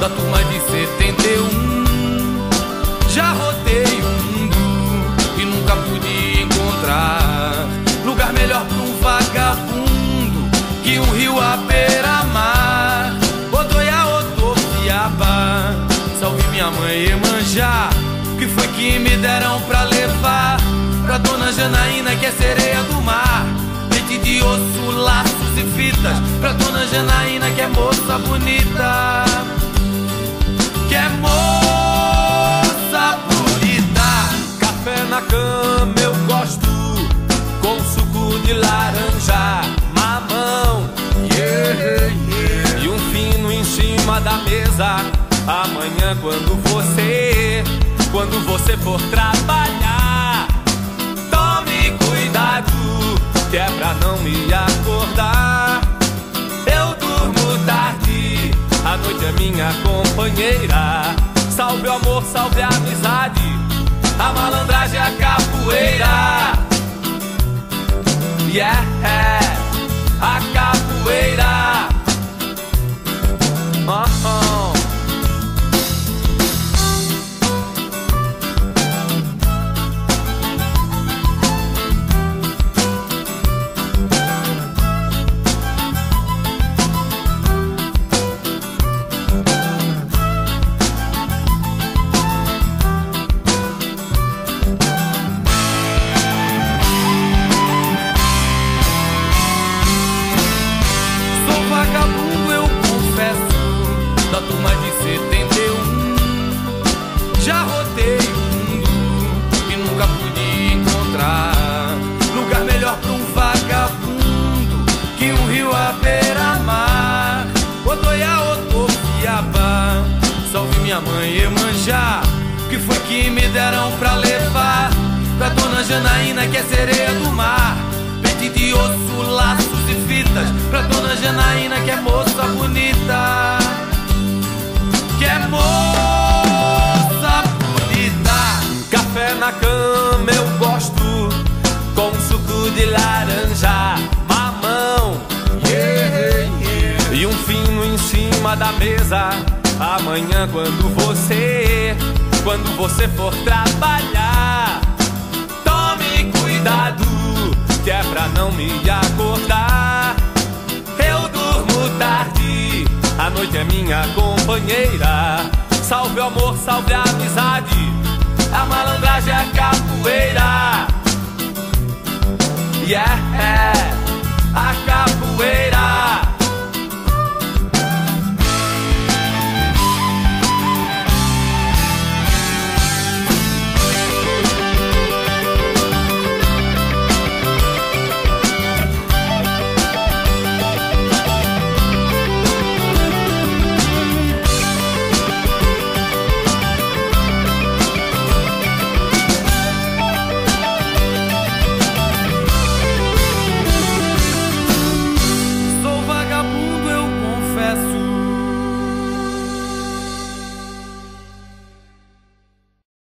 da turma de 71. Já rodei o mundo e nunca pude encontrar lugar melhor pra um vagabundo que um rio à beira-mar. Odoiá, Odoiaba, salve minha mãe Iemanjá. O que foi que me deram pra levar pra dona Janaína, que é sereia do mar? Leite de osso, laços e fitas pra dona Janaína, que é moça bonita, que é moça bonita. Café na cama eu gosto, com suco de laranja, mamão, yeah, yeah. E um fino em cima da mesa. Amanhã quando você for trabalhar, tome cuidado, que é pra não me acordar. Eu durmo tarde, a noite é minha companheira. Salve o amor, salve a amizade, a malandragem, a capoeira. Yeah, a capoeira. Da turma de 71. Já rodei o mundo e nunca pude encontrar lugar melhor pra um vagabundo que um rio à beira-mar. Odoiá, Odoiaba, salve minha mãe Iemanjá. O que foi que me deram pra levar pra dona Janaína, que é sereia do mar? Leite de osso, laços e fitas pra dona Janaína, que é moça bonita, que é moça bonita. Café na cama eu gosto, com suco de laranja, mamão, yeah, yeah. E um fino em cima da mesa. Amanhã quando você for trabalhar, tome cuidado, que é pra não me acordar. Eu durmo tarde, a noite é minha companheira. Salve o amor, salve a amizade, a malandragem, a capoeira. Yeah, a